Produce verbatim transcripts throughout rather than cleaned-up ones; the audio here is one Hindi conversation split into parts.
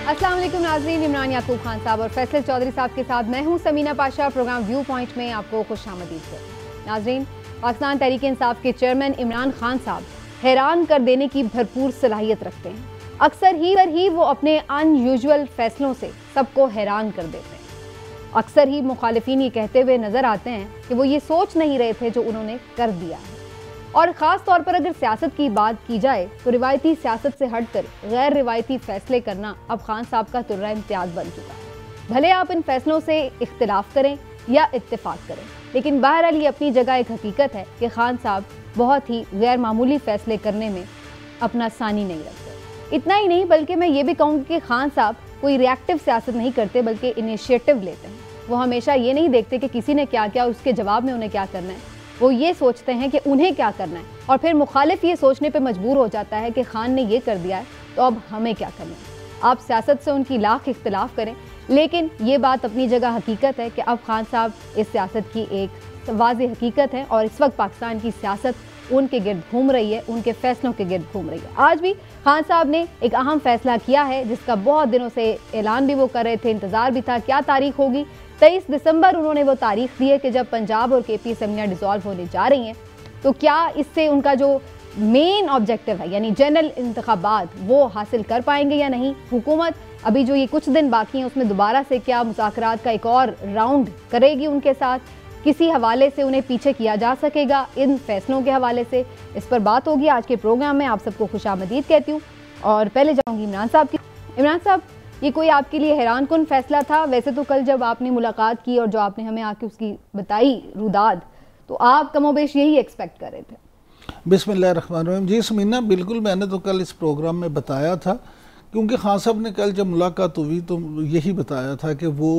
अस्सलाम वालेकुम नाज़रीन, इमरान याकूब खान साहब और फैसल चौधरी साहब के साथ मैं हूं Sameena Pasha. Program viewpoint में आपको खुशामदीद है। नाज़रीन, पाकिस्तान तहरीक इंसाफ के चेयरमैन इमरान खान साहब हैरान कर देने की भरपूर सलाहियत रखते हैं। अक्सर ही पर ही वो अपने अनयूजुअल फैसलों से सबको हैरान कर देते हैं। अक्सर ही मुखालिफिन ये कहते हुए नजर आते हैं कि वो ये सोच नहीं रहे थे जो उन्होंने कर दिया है। और ख़ास तौर पर अगर सियासत की बात की जाए तो रिवायती सियासत से हटकर गैर रिवायती फैसले करना अब खान साहब का तुर्रा इम्तियाज़ बन चुका। भले आप इन फैसलों से इख्तिलाफ करें या इत्तेफाक करें, लेकिन बहरहाल ये अपनी जगह एक हकीकत है कि खान साहब बहुत ही गैर मामूली फैसले करने में अपना सानी नहीं रखते। इतना ही नहीं, बल्कि मैं ये भी कहूँगी कि खान साहब कोई रिएक्टिव सियासत नहीं करते, बल्कि इनिशिएटिव लेते हैं। वो हमेशा ये नहीं देखते कि किसी ने क्या किया, उसके जवाब में उन्हें क्या करना है। वो ये सोचते हैं कि उन्हें क्या करना है, और फिर मुखालिफ ये सोचने पे मजबूर हो जाता है कि खान ने ये कर दिया है तो अब हमें क्या करना है। आप सियासत से उनकी लाख इख्तिलाफ करें, लेकिन ये बात अपनी जगह हकीकत है कि अब खान साहब इस सियासत की एक वाज़ेह हकीकत है और इस वक्त पाकिस्तान की सियासत उनके गिर्द घूम रही है, उनके फैसलों के गिर्द घूम रही है। आज भी खान साहब ने एक अहम फैसला किया है जिसका बहुत दिनों से ऐलान भी वो कर रहे थे, इंतज़ार भी था। क्या तारीख होगी? तेईस दिसंबर उन्होंने वो तारीख दी है कि जब पंजाब और के पी असेंबलियाँ डिसॉल्व होने जा रही हैं, तो क्या इससे उनका जो मेन ऑब्जेक्टिव है यानी जनरल इंतखाबात वो हासिल कर पाएंगे या नहीं। हुकूमत अभी जो ये कुछ दिन बाकी हैं उसमें दोबारा से क्या मुज़ाकरात का एक और राउंड करेगी उनके साथ, किसी हवाले से उन्हें पीछे किया जा सकेगा इन फैसलों के हवाले से, इस पर बात होगी आज के प्रोग्राम में। आप सबको खुशामदीद कहती हूँ और पहले जाऊँगी इमरान साहब की। इमरान साहब, ये कोई आपके लिए हैरान कुन फैसला था? वैसे तो कल जब आपने मुलाकात की और जो आपने हमें आके उसकी बताई रुदाद, तो आप कमोबेश यही एक्सपेक्ट कर रहे थे। बिस्मिल्लाहिर्रहमानिर्रहीम। जी समीना, बिल्कुल मैंने तो कल इस प्रोग्राम में बताया था, क्योंकि खान साहब ने कल जब मुलाकात हुई तो यही बताया था कि वो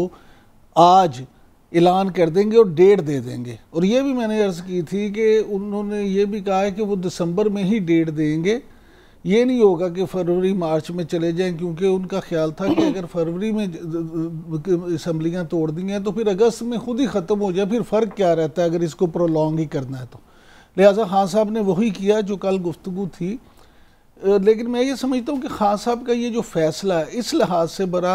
आज ऐलान कर देंगे और डेट दे देंगे। और ये भी मैंने अर्ज़ की थी कि उन्होंने ये भी कहा है कि वो दिसंबर में ही डेट देंगे, ये नहीं होगा कि फरवरी मार्च में चले जाएं, क्योंकि उनका ख्याल था कि अगर फरवरी में असम्बलियाँ तोड़ दी हैं तो फिर अगस्त में खुद ही ख़त्म हो जाए, फिर फ़र्क क्या रहता है अगर इसको प्रोलॉन्ग ही करना है तो। लिहाजा खान साहब ने वही किया जो कल गुफ्तगू थी। लेकिन मैं ये समझता हूँ कि खान साहब का ये जो फ़ैसला है इस लिहाज से बड़ा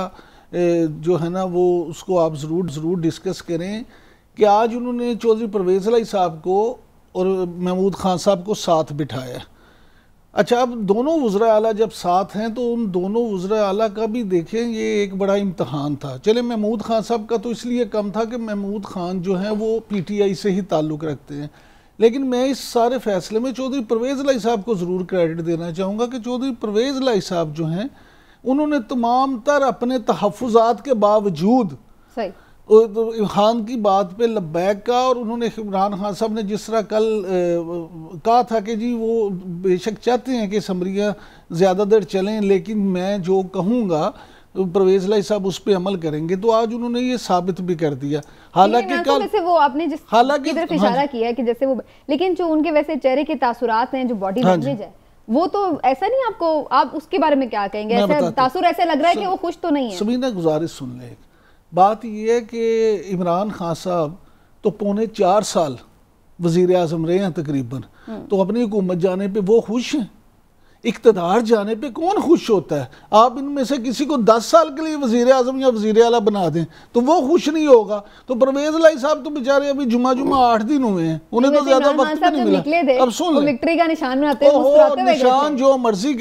जो है ना वो उसको आप ज़रूर ज़रूर डिस्कस करें कि आज उन्होंने चौधरी परवेज़ इलाही साहब को और महमूद खान साहब को साथ बिठाया। अच्छा, अब दोनों वज़रा आला जब साथ हैं तो उन दोनों वज़रा आला का भी देखें, ये एक बड़ा इम्तहान था। चले महमूद खान साहब का तो इसलिए कम था कि महमूद खान जो हैं वो पी टी आई से ही ताल्लुक़ रखते हैं, लेकिन मैं इस सारे फैसले में चौधरी परवेज़ इलाही साहब को ज़रूर क्रेडिट देना चाहूँगा कि चौधरी परवेज़ इलाही साहब जो हैं उन्होंने तमाम तर अपने तहफ़्फ़ुज़ात के बावजूद सही तो खान की बात पे लब्बैक का, और उन्होंने इमरान खान साहब ने जिस तरह कल ए, कहा था कि जी वो बेशक चाहते हैं कि असम्बलियाँ ज़्यादा देर चलें, लेकिन मैं जो कहूँगा परवेज़ इलाही साहब उस पर अमल करेंगे, तो आज उन्होंने ये साबित भी कर दिया। हालांकि कल वैसे वो आपने जिस हालांकि तरफ इशारा किया है कि जैसे वो, लेकिन जो उनके वैसे चेहरे के तासुरात हैं, जो बॉडी लैंग्वेज है, वो तो ऐसा नहीं, आपको आप उसके बारे में क्या कहेंगे? ऐसा तासुर ऐसा लग रहा है कि वो खुश तो नहीं है। समीना, गुजारिश सुन ले, बात यह है कि इमरान खान साहब तो पौने चार साल वज़ीर आज़म रहे हैं तकरीबन, तो अपनी हुकूमत जाने पे वो खुश हैं? इक़्तिदार जाने पे कौन खुश होता है? आप इनमें से किसी को दस साल के लिए वज़ीर आज़म या वज़ीर आला बना दें तो वो खुश नहीं होगा। तो परवेज़ इलाही साहब तो बेचारे अभी जुमा जुमा आठ दिन हुए हैं, उन्हें तो ज्यादा वक्त भी नहीं मिला। अब सुन ले, विक्ट्री का निशान बनाते हैं, मुस्कुराते हुए निशान जो मर्जी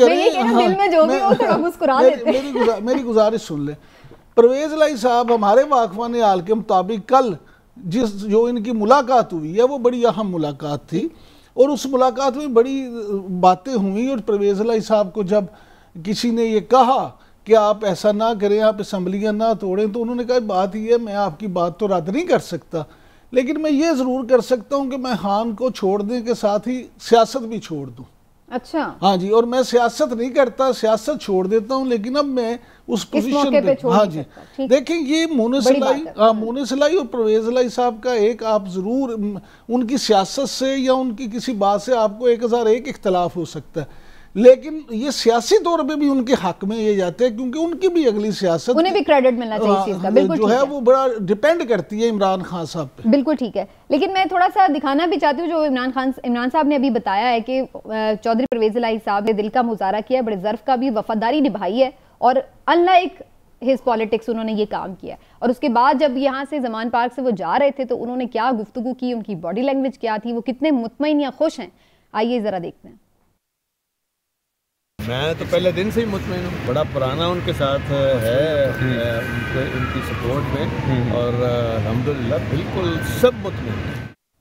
करे। मेरी गुजारिश सुन ले, परवेज़ इलाही साहब हमारे वाकफ़ान हाल के मुताबिक कल जिस जो इनकी मुलाकात हुई है वो बड़ी अहम मुलाकात थी, और उस मुलाकात में बड़ी बातें हुई। और परवेज़ इलाही साहब को जब किसी ने ये कहा कि आप ऐसा ना करें, आप असम्बलियाँ ना तोड़ें, तो उन्होंने कहा बात ये है, मैं आपकी बात तो रद्द नहीं कर सकता, लेकिन मैं ये ज़रूर कर सकता हूँ कि मैं खान को छोड़ने के साथ ही सियासत भी छोड़ दूँ। अच्छा, हाँ जी, और मैं सियासत नहीं करता, सियासत छोड़ देता हूँ, लेकिन अब मैं उस पोजीशन पे, पे हाँ जी देखें, ये मोनिस इलाही हाँ मोनिस इलाही और परवेज़ इलाही साहब का एक, आप ज़रूर उनकी सियासत से या उनकी किसी बात से आपको एक हज़ार एक इख्तलाफ हो सकता है, लेकिन ये सियासी तौर पे भी उनके हक में ये जाते हैं, क्योंकि उनकी भी अगली सियासत, उन्हें भी क्रेडिट मिलना चाहिए इस चीज़ का, बिल्कुल जो है वो बड़ा डिपेंड करती है इमरान खान साहब पे। बिल्कुल ठीक है, लेकिन मैं थोड़ा सा दिखाना भी चाहती हूँ जो इमरान खान इमरान साहब ने अभी बताया है कि चौधरी परवेज़ इलाही साहब ने दिल का मुजाहरा किया, बड़े ज़र्फ का भी, वफादारी निभाई है और अनलाइक हिज पॉलिटिक्स उन्होंने ये काम किया। और उसके बाद जब यहाँ से जमान पार्क से वो जा रहे थे तो उन्होंने क्या गुफ्तगू की, उनकी बॉडी लैंग्वेज क्या थी, वो कितने मुतमईन या खुश हैं, आइए ज़रा देखते हैं। मैं तो पहले दिन से ही मुतमईन हूँ, बड़ा पुराना उनके साथ है, उनके उनकी सपोर्ट में, और अल्हम्दुलिल्लाह बिल्कुल सब मुतमईन हैं।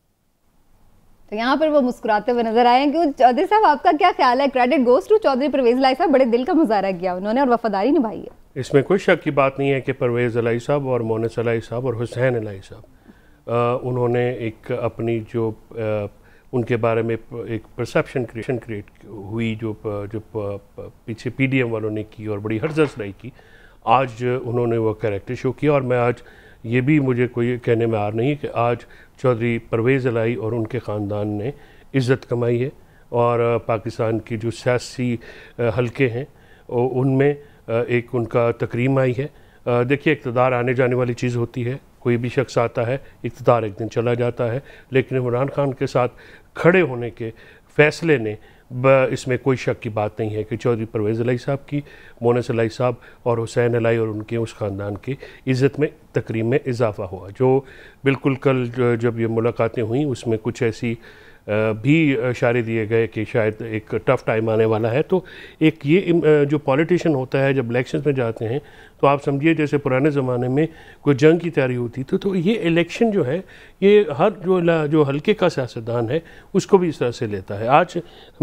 तो यहाँ पर वो मुस्कुराते हुए नजर आए। क्यों चौधरी साहब, आपका क्या ख्याल है? Credit goes to Chaudhry Pervez Elahi साहब, बड़े दिल का मुजाहरा किया उन्होंने और वफादारी निभाई है। इसमें कोई शक की बात नहीं है कि परवेज़ इलाही साहब और मोनिस इलाही साहब और हुसैन इलाही साहब उन्होंने एक अपनी जो आ, उनके बारे में एक परसेप्शन क्रिएशन क्रिएट हुई जो जो पीछे पीडीएम वालों ने की और बड़ी हर्ज़ लाई की, आज उन्होंने वो कैरेक्टर शो किया। और मैं आज ये भी मुझे कोई कहने में आ रहा नहीं कि आज चौधरी परवेज़ इलाही और उनके ख़ानदान ने इज़्ज़त कमाई है और पाकिस्तान की जो सियासी हलके हैं उनमें एक उनका तकरीम आई है। देखिए, इक़्तिदार आने जाने वाली चीज़ होती है, कोई भी शख्स आता है, इक़्तिदार एक दिन चला जाता है, लेकिन इमरान खान के साथ खड़े होने के फ़ैसले ने इसमें कोई शक की बात नहीं है कि चौधरी परवेज़ इलाही साहब की, मोनिस इलाही साहब और हुसैन इलाही और उनके उस ख़ानदान की इज़्ज़त में तकरीम में इजाफ़ा हुआ। जो बिल्कुल कल जब ये मुलाकातें हुई उसमें कुछ ऐसी भी इशारे दिए गए कि शायद एक टफ़ टाइम आने वाला है। तो एक ये जो पॉलिटिशियन होता है जब इलेक्शन में जाते हैं तो आप समझिए जैसे पुराने ज़माने में कोई जंग की तैयारी होती थी, तो ये इलेक्शन जो है ये हर जो जो हल्के का सियासतदान है उसको भी इस तरह से लेता है। आज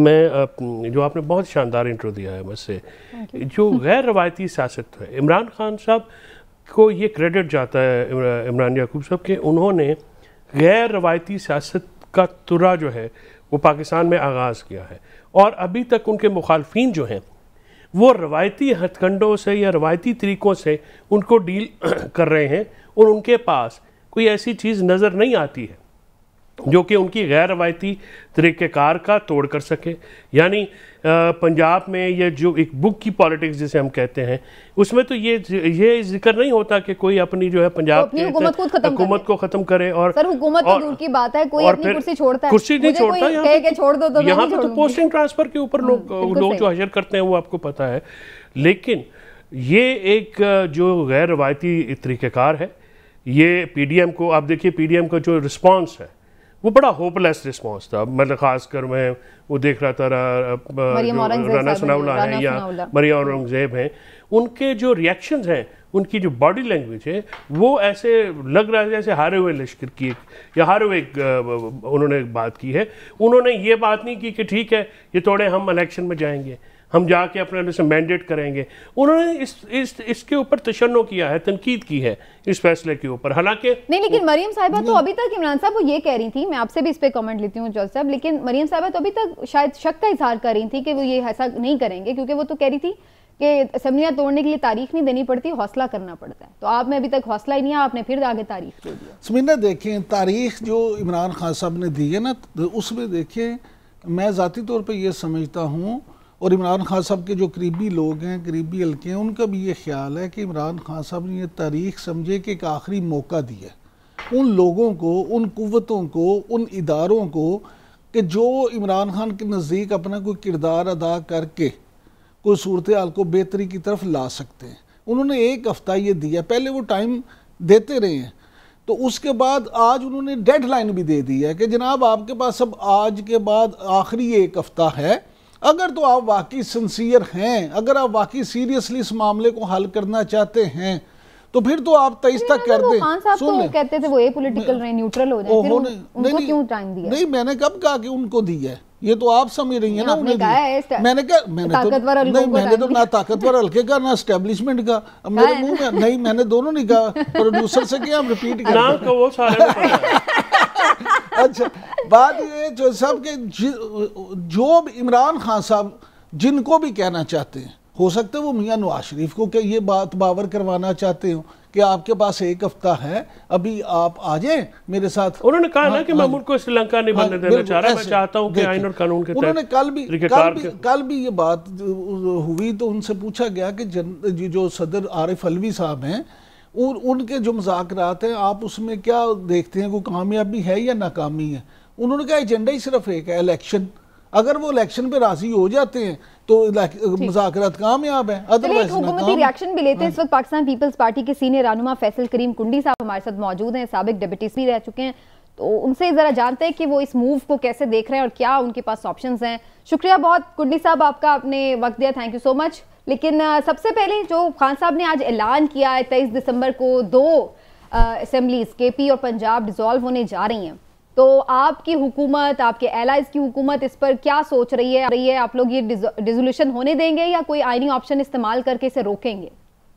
मैं जो आपने बहुत शानदार इंट्रो दिया है मुझसे, जो गैर रवायती सियासत है, इमरान खान साहब को ये क्रेडिट जाता है, इमरान याकूब साहब के, उन्होंने गैर रवायती सियासत का तुरा जो है वो पाकिस्तान में आगाज़ किया है। और अभी तक उनके मुखालफिन जो हैं वो रवायती हथकंडों से या रवायती तरीक़ों से उनको डील कर रहे हैं और उनके पास कोई ऐसी चीज़ नज़र नहीं आती है जो कि उनकी गैर रवायती तरीक़ेकार का तोड़ कर सके। यानी पंजाब में ये जो एक बुक की पॉलिटिक्स जिसे हम कहते हैं उसमें तो ये ये जिक्र नहीं होता कि कोई अपनी जो है पंजाब की हुकूमत को ख़त्म करे। और सर हुकूमत तो दूर की बात है, कोई अपनी कुर्सी छोड़ता है, कुर्सी नहीं छोड़ता, यहाँ पे तो पोस्टिंग ट्रांसफ़र के ऊपर लोग लोग जो हशर करते हैं वो आपको पता है। लेकिन ये एक जो गैर रवायती तरीक़ेकार है, ये पी डी एम को, आप देखिए पी डी एम का जो रिस्पॉन्स है वो बड़ा होपलेस रिस्पॉन्स था। मतलब ख़ासकर मैं वो देख रहा था राना सनाउल्लाह हैं या मरियम औरंगज़ेब हैं, उनके जो रिएक्शंस हैं, उनकी जो बॉडी लैंग्वेज है वो ऐसे लग रहा है जैसे हारे हुए लश्कर की या हारे हुए उन्होंने बात की है। उन्होंने ये बात नहीं की कि ठीक है ये तोड़े हम इलेक्शन में जाएंगे, हम जाके अपने से मैंडेट करेंगे। उन्होंने इस इस इसके ऊपर तशन्नो किया है, तनकीद की है इस फैसले के ऊपर। हालांकि नहीं, लेकिन मरियम साहिबा तो अभी तक, इमरान साहब वो ये कह रही थी, मैं आपसे भी इस पे कमेंट लेती हूँ जॉर्ज साहब, लेकिन मरियम साहिबा तो अभी तक शायद शक का इजहार कर रही थी कि वो ये ऐसा नहीं करेंगे, क्योंकि वो तो कह रही थी कि असेंबलियाँ तोड़ने के लिए तारीख नहीं देनी पड़ती, हौसला करना पड़ता है। तो आप में अभी तक हौसला ही नहीं है, आपने फिर आगे तारीख दे दिया। समीना देखें, तारीख जो इमरान खान साहब ने दी है ना, उसमें देखें मैं ज़ाती तौर पर यह समझता हूँ, और इमरान खान साहब के जो करीबी लोग हैं, करीबी हल्के हैं, उनका भी ये ख्याल है कि इमरान खान साहब ने ये तारीख समझे कि एक आखिरी मौका दिया उन लोगों को, उन कुव्वतों को, उन इदारों को कि जो इमरान खान के नज़दीक अपना कोई किरदार अदा करके कोई सूरत हाल को बेहतरी की तरफ ला सकते हैं। उन्होंने एक हफ़्ता ये दिया, पहले वो टाइम देते रहे हैं, तो उसके बाद आज उन्होंने डेडलाइन भी दे दी है कि जनाब आपके पास अब आज के बाद आखिरी एक हफ़्ता है, अगर तो आप वाकई सिंसियर हैं, अगर आप वाकई सीरियसली इस मामले को हल करना चाहते हैं तो फिर तो आप तेईस तक कर दें। खान साहब तो कहते थे वो ए पॉलिटिकल रहे, न्यूट्रल हो जाए, फिर उन, उनको क्यों टाइम दिया? नहीं, मैंने कब कहा कि उनको दिया है, ये तो आप समझ रही हैं ना। मैंने कहा मैंने कहा मैंने तो नहीं, मैंने तो ना ताकतवर हल्के का ना एस्टेब्लिशमेंट का, मेरे मुंह में नहीं, मैंने दोनों नहीं कहा, प्रोड्यूसर से क्या हम रिपीट करें। अच्छा, बात ये जो सब के जो इमरान खान साहब जिनको भी कहना चाहते हैं, हो सकता है वो मियां नवाज शरीफ को क्या ये बात बावर करवाना चाहते हो कि आपके पास एक हफ्ता है, अभी आप आ जाएं मेरे साथ। उन्होंने कहा ना कि मैं मुल्क को श्रीलंका नहीं बनने देना चाह रहा, मैं चाहता हूं कि आईन और कानून के तहत। उन्होंने कल भी कल भी कल भी ये बात हुई तो उनसे पूछा गया कि जो सदर आरिफ अलवी साहब हैं, उन उनके जो मुज़ाकरात हैं आप उसमें क्या देखते हैं, कोई कामयाबी है या नाकामी है? उन्होंने कहा एजेंडा ही सिर्फ एक है, इलेक्शन। अगर वो इलेक्शन पे राजी हो जाते हैं तो मुज़ाकरात कामयाब है, अदरवाइज हुकूमती रिएक्शन भी लेते हैं। इस वक्त पाकिस्तान पीपल्स पार्टी के सीनियर रहनुमा फैसल करीम कुंडी साहब हमारे साथ मौजूद हैं, साबिक डिप्टी भी रह चुके हैं, तो उनसे ज़रा जानते हैं कि वो इस मूव को कैसे देख रहे हैं और क्या उनके पास ऑप्शंस हैं। शुक्रिया बहुत कुंडी साहब, आपका आपने वक्त दिया, थैंक यू सो मच। लेकिन सबसे पहले जो खान साहब ने आज ऐलान किया है तेईस दिसंबर को दो असेंबलीज के पी और पंजाब डिसॉल्व होने जा रही हैं, तो आपकी हुकूमत, आपके एलाइज की हुकूमत इस पर क्या सोच रही है रही है आप लोग ये डिसोल्यूशन होने देंगे या कोई आईनी ऑप्शन इस्तेमाल करके इसे रोकेंगे?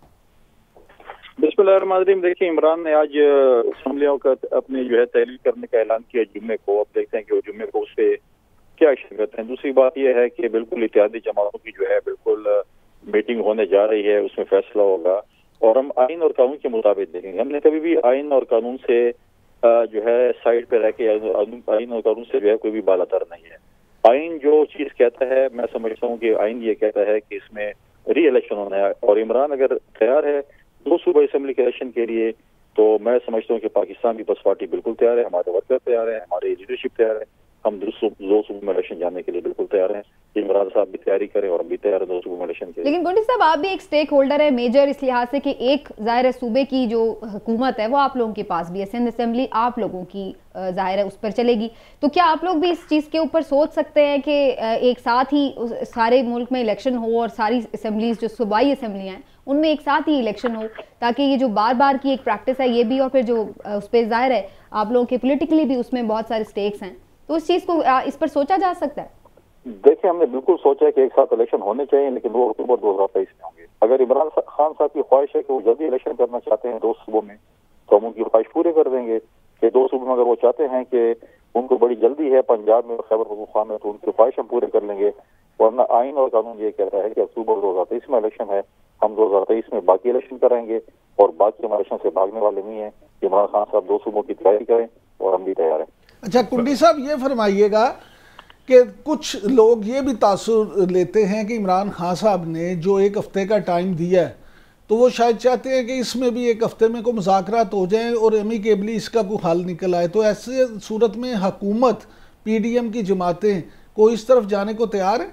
बिस्मिल्लाहिर्रहमानिर्रहीम। देखिए, इमरान ने आज असम्बलियों का अपने जो है तहलील करने का ऐलान किया जुम्मे को। अब देखते हैं कि वो जुम्मे को उस पर क्या एक्शन करते हैं। दूसरी बात यह है कि बिल्कुल इत्तेहादी जमातों की जो है बिल्कुल मीटिंग होने जा रही है, उसमें फैसला होगा और हम आइन और कानून के मुताबिक देखेंगे। हमने कभी भी आइन और कानून से जो है साइड पे रह के आइन और कानून से जो है कोई भी बालातर नहीं है। आइन जो चीज कहता है, मैं समझता हूँ कि आइन ये कहता है कि इसमें री इलेक्शन होना है और इमरान अगर तैयार है दो सूबा असेंबली के इलेक्शन के लिए, तो मैं समझता हूँ कि पाकिस्तान पीपल्स पार्टी बिल्कुल तैयार है, हमारे वर्कर तैयार है, हमारी लीडरशिप तैयार है, हम दो सूबों में इलेक्शन जाने के लिए बिल्कुल तैयार हैं। इमरान साहब भी तैयारी करें और हम भी तैयार हैं दो सूबों में इलेक्शन के लिए। लेकिन गुंडी साहब, आप भी एक स्टेक होल्डर है मेजर इस लिहाज से कि एक जाहिर है सूबे की जो हुकूमत है वो आप लोगों के पास भी है, सिंध असेंबली आप लोगों की जाहिर है उस पर चलेगी, तो क्या आप लोग भी इस चीज़ के ऊपर सोच सकते हैं कि एक साथ ही सारे मुल्क में इलेक्शन हो और सारी असेंबलीज जो सूबाई असेंबलियाँ हैं उनमें एक साथ ही इलेक्शन हो, ताकि ये जो बार बार की एक प्रैक्टिस है ये भी, और फिर जो उस पर जाहिर है आप लोगों के पोलिटिकली भी उसमें बहुत सारे स्टेक्स हैं, तो उस चीज़ को इस पर सोचा जा सकता है? देखिए, हमने बिल्कुल सोचा है कि एक साथ इलेक्शन होने चाहिए, लेकिन वो अक्टूबर दो हजार तेईस में होंगे। अगर इमरान खान साहब की ख्वाहिश है कि वो जल्दी इलेक्शन करना चाहते हैं दो सूबों में, तो हम उनकी ख्वाहिश पूरी कर देंगे कि दो सूबों में अगर वो चाहते हैं कि उनको बड़ी जल्दी है पंजाब में और खैबर पख्तूनख्वा में, तो उनकी ख्वाहिश हम पूरे कर लेंगे। वरना आइन और कानून ये कहता है कि अक्टूबर दो हजार तेईस में इलेक्शन है, हम दो हजार तेईस में बाकी इलेक्शन कराएंगे और बाकी हम इलेक्शन से भागने वाले नहीं है। इमरान खान साहब दो सूबों की तैयारी करें और हम भी तैयार हैं। अच्छा कुंडी साहब, ये फरमाइएगा कि कुछ लोग ये भी तासुर लेते हैं कि इमरान खान साहब ने जो एक हफ्ते का टाइम दिया है तो वो शायद चाहते हैं कि इसमें भी एक हफ्ते में को मुज़ाकरात हो जाए और एमिकेबली इसका कोई हल निकल आए, तो ऐसे सूरत में हुकूमत पीडीएम की जमातें को इस तरफ जाने को तैयार है?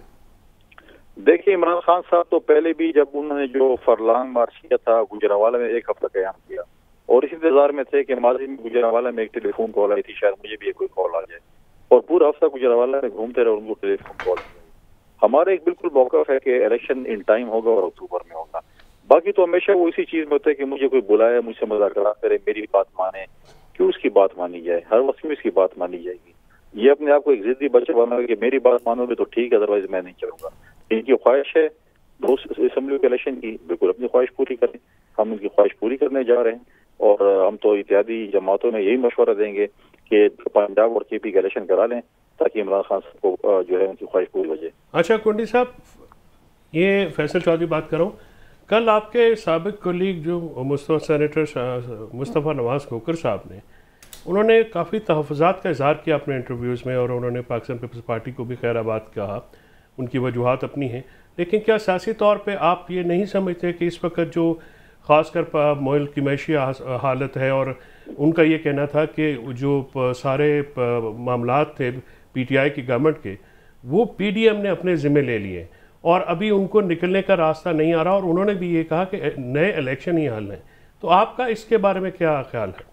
देखिए, इमरान खान साहब तो पहले भी जब उन्होंने जो फरलांग मार्च किया था गुजरावाला में, एक हफ्ता कयाम किया और इस इंतजार में थे कि माजी में गुजरावाला में एक टेलीफोन कॉल आई थी, शायद मुझे भी कोई कॉल आ जाए, और पूरा हफ्ता गुजरावाला में घूमते रहे, उनको टेलीफोन कॉल। हमारा एक बिल्कुल मौक़िफ़ है कि इलेक्शन इन टाइम होगा और अक्टूबर में होगा। बाकी तो हमेशा वो इसी चीज में होता है कि मुझे कोई बुलाए, मुझसे मुज़ाकरा करे, मेरी बात माने, क्यों उसकी बात मानी जाए, हर वक्त में इसकी बात मानी जाएगी। ये अपने आप को एक जिद्दी बच्चा बना कि मेरी बात मानोगे तो ठीक है, अदरवाइज मैं नहीं चलूंगा। इनकी ख्वाहिश है दो असेंबली के इलेक्शन की, बिल्कुल अपनी ख्वाहिश पूरी करें, हम उनकी ख्वाहिश पूरी करने जा रहे हैं और हम तो इत्यादि जमातों में यही मशवरा देंगे कि पंजाब और के पी का इलेक्शन करा लें ताकि इमरान खान को जो है उनकी ख्वाहिश पूरी हो जाए। अच्छा कुंडी साहब, ये फैसल चौधरी बात करूँ, कल आपके साबिक कोलीग जो मुस्तफ़ा सेनेटर मुस्तफ़ा नवाज़ खोकर साहब ने, उन्होंने काफ़ी तहफ़्फ़ुज़ात का इज़हार किया अपने इंटरव्यूज़ में और उन्होंने पाकिस्तान पीपल्स पार्टी को भी खैराबाद कहा, उनकी वजूहात अपनी हैं, लेकिन क्या सियासी तौर पे आप ये नहीं समझते कि इस वक्त जो ख़ासकर मुल्क की मैशी हालत है, और उनका ये कहना था कि जो सारे मामलात थे पीटीआई की गवर्नमेंट के वो पीडीएम ने अपने ज़िम्मे ले लिए और अभी उनको निकलने का रास्ता नहीं आ रहा, और उन्होंने भी ये कहा कि नए इलेक्शन ही हल हैं, तो आपका इसके बारे में क्या ख्याल है?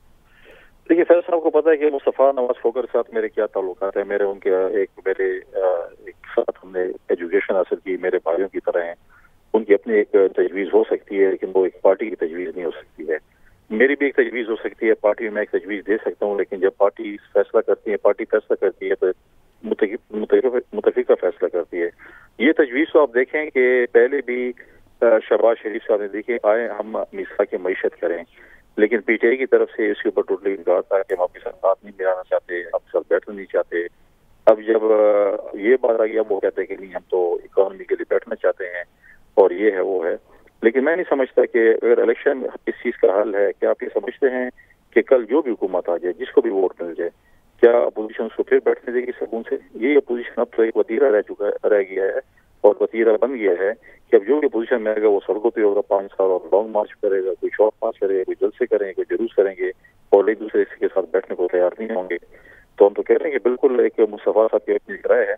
देखिए, फैसल साहब को पता है कि मुस्तफ़ा नवाज़ खोकर के साथ मेरे क्या ताल्लुकात है। मेरे उनके एक मेरे एक साथ हमने एजुकेशन हासिल की, मेरे भाइयों की तरह हैं। उनकी अपनी एक तजवीज़ हो सकती है, लेकिन वो एक पार्टी की तजवीज़ नहीं हो सकती है। मेरी भी एक तजवीज़ हो सकती है, पार्टी में मैं एक तजवीज़ दे सकता हूँ, लेकिन जब पार्टी फैसला करती है पार्टी फैसला करती है तो मुतफिका फैसला करती है। ये तजवीज़ तो आप देखें कि पहले भी शहबाज शरीफ साहब ने देखे आए हम मिसा की मईशत करें, लेकिन पीटीआई की तरफ से इसके ऊपर टोटली इनकार था कि हम आपके साथ साथ नहीं मिलाना चाहते, आप साथ बैठना नहीं चाहते। अब जब ये बात आ गई, अब वो कहते हैं कि नहीं हम तो इकोनॉमी के लिए बैठना चाहते हैं और ये है वो है। लेकिन मैं नहीं समझता कि अगर इलेक्शन इस चीज़ का हल है, क्या आप ये समझते हैं कि कल जो भी हुकूमत आ जाए, जिसको भी वोट मिल जाए, क्या अपोजिशन उसको फिर बैठने देगी सुकून से? ये अपोजिशन अब तो एक वतीरा रह चुका रह गया है और वतीरा बन गया है कि अब जो भी अपोजिशन में आएगा वो सड़कों पे होगा पाँच साल और लॉन्ग मार्च करेगा, कोई शॉर्ट मार्च करेगा, कोई जलसे करेंगे, कोई जुलूस करेंगे और एक दूसरे के साथ बैठने को तैयार नहीं होंगे। तो हम तो कह रहे हैं कि बिल्कुल एक मुस्तफ़ा साहब की अपनी राय है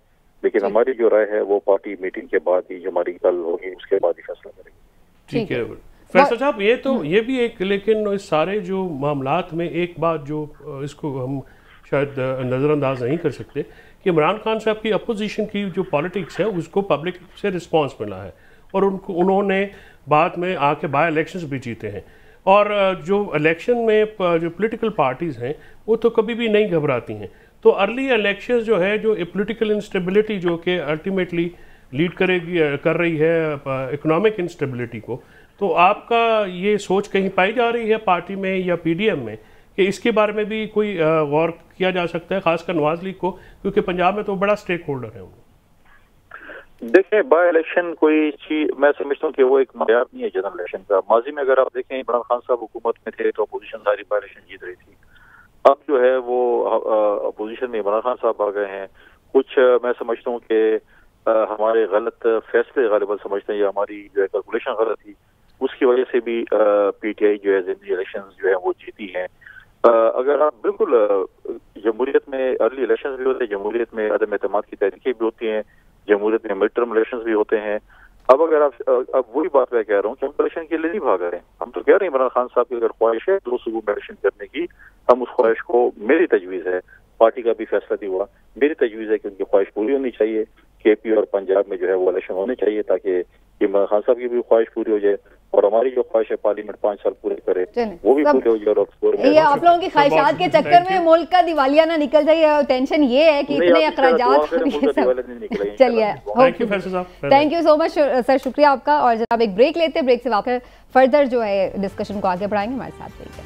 लेकिन हमारी जो राय है वो पार्टी मीटिंग के बाद ही, जो हमारी कल होगी उसके बाद ही फैसला करेगी। ठीक है फैसल साहब, ये तो ये भी एक, लेकिन इस सारे जो मामलात में एक बात जो इसको हम शायद नज़रअंदाज नहीं कर सकते कि इमरान खान साहब की अपोजिशन की जो पॉलिटिक्स है उसको पब्लिक से रिस्पांस मिला है और उनको उन्होंने बाद में आके बाय इलेक्शंस भी जीते हैं। और जो इलेक्शन में जो पॉलिटिकल पार्टीज़ हैं वो तो कभी भी नहीं घबराती हैं। तो अर्ली इलेक्शंस जो है, जो पॉलिटिकल इंस्टेबिलिटी जो कि अल्टीमेटली लीड करेगी कर रही है इकोनॉमिक इंस्टेबिलिटी को, तो आपका ये सोच कहीं पाई जा रही है पार्टी में या पीडीएम में कि इसके बारे में भी कोई गौर किया जा सकता है, खासकर नवाज लीग को, क्योंकि पंजाब में तो बड़ा स्टेक होल्डर है उनको। देखिए, बाय इलेक्शन कोई चीज मैं समझता हूँ कि वो एक मयार नहीं है जनरल इलेक्शन का। माजी में अगर आप देखें इमरान खान साहब हुकूमत में थे तो अपोजिशन सारी बाय इलेक्शन जीत रही थी। अब जो है वो अपोजिशन में इमरान खान साहब आ गए हैं। कुछ मैं समझता हूँ कि हमारे गलत फैसले गालिबन समझते हैं या हमारी जो है कैलकुलेशन गलत थी, उसकी वजह से भी पीटीआई जो है जिंदगी इलेक्शन जो है वो जीती हैं। अगर आप बिल्कुल जमहूरियत में अर्ली इलेक्शन भी होते हैं, जमहूरियत में अदम एतमाद की तहरीकें भी होती हैं, जमहूरियत में मिड टर्म इलेक्शन भी होते हैं। अब अगर आप अब वही बात मैं कह रहा हूँ कि हम इलेक्शन के लिए नहीं भाग रहे हैं। हम तो कह रहे हैं इमरान खान साहब की अगर ख्वाहिश है दो सूबों में इलेक्शन करने की, हम उस ख्वाहिश को, मेरी तजवीज़ है, पार्टी का भी फैसला भी हुआ, मेरी तजवीज़ है कि उनकी ख्वाहिश पूरी होनी चाहिए। के पी और पंजाब में जो है वो इलेक्शन होने चाहिए ताकि इमरान खान साहब की भी ख्वाहिश पूरी हो जाए और हमारी जो ख्वाहिश है पार्लियामेंट पाँच साल पूरे करे वो भी पूरे हो जाए। ये आप लोगों की ख्वाहिशात के चक्कर में मुल्क का दिवालिया ना निकल जाए। टेंशन ये है कि इतने अखराजात। चलिए, thank you so much sir, शुक्रिया आपका। और जनाब एक ब्रेक लेते हैं, ब्रेक से वापस फर्दर जो है डिस्कशन को आगे बढ़ाएंगे। हमारे साथ रहिए।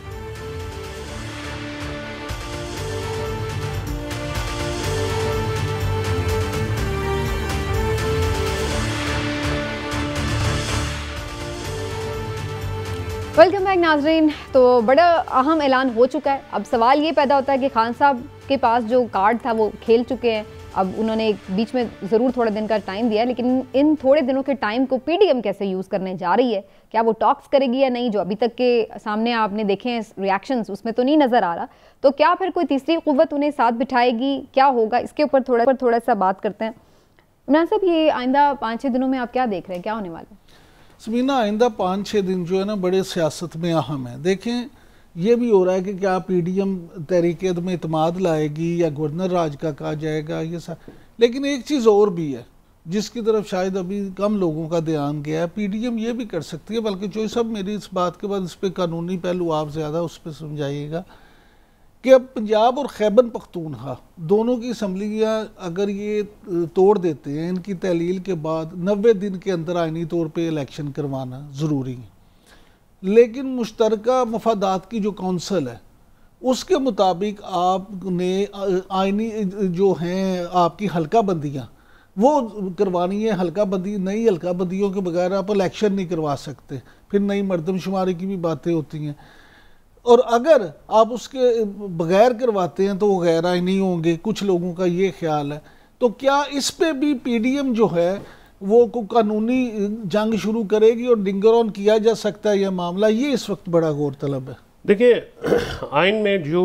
वेलकम बैक नाजरीन। तो बड़ा अहम ऐलान हो चुका है। अब सवाल ये पैदा होता है कि खान साहब के पास जो कार्ड था वो खेल चुके हैं। अब उन्होंने बीच में ज़रूर थोड़े दिन का टाइम दिया, लेकिन इन थोड़े दिनों के टाइम को पीडीएम कैसे यूज़ करने जा रही है, क्या वो टॉक्स करेगी या नहीं, जो अभी तक के सामने आपने देखे हैं रिएक्शंस, उसमें तो नहीं नज़र आ रहा। तो क्या फिर कोई तीसरी क़ुव्वत उन्हें साथ बिठाएगी, क्या होगा, इसके ऊपर थोड़ा पर थोड़ा सा बात करते हैं। इमरान साहब, ये आइंदा पाँच छः दिनों में आप क्या देख रहे हैं, क्या होने वाला है? समीना, आइंदा पाँच छः दिन जो है ना बड़े सियासत में अहम है। देखें, ये भी हो रहा है कि क्या पीडीएम तहरीक में इतमाद लाएगी या गवर्नर राज का कहा जाएगा, ये सब। लेकिन एक चीज़ और भी है जिसकी तरफ शायद अभी कम लोगों का ध्यान गया है। पीडीएम ये भी कर सकती है, बल्कि चोई साहब मेरी इस बात के बाद इस पर कानूनी पहलू आप ज़्यादा उस पर समझाइएगा कि अब पंजाब और खैबर पख्तूनख्वा दोनों की असम्बलियाँ अगर ये तोड़ देते हैं, इनकी तहलील के बाद नब्बे दिन के अंदर आइनी तौर पे इलेक्शन करवाना ज़रूरी है। लेकिन मुश्तरका मफादात की जो कौंसल है उसके मुताबिक आपने आइनी जो हैं आपकी हल्का बंदियाँ वो करवानी है। हल्का बंदी, नई हल्का बंदियों के बगैर आप इलेक्शन नहीं करवा सकते। फिर नई मरदमशुमारी की भी बातें होती हैं, और अगर आप उसके बगैर करवाते हैं तो वो गैर आइनी होंगे, कुछ लोगों का ये ख्याल है। तो क्या इस पे भी पीडीएम जो है वो को कानूनी जंग शुरू करेगी और डिंगर ऑन किया जा सकता है यह मामला? ये इस वक्त बड़ा गौर तलब है। देखिए, आइन में जो